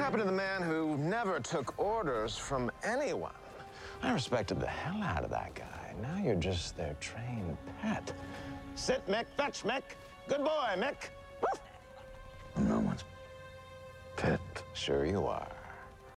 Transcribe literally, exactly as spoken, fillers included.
happened to the man who never took orders from anyone? I respected the hell out of that guy. Now you're just their trained pet. Sit, Mick. Fetch, Mick. Good boy, Mick. I'm no one's pet. Sure you are.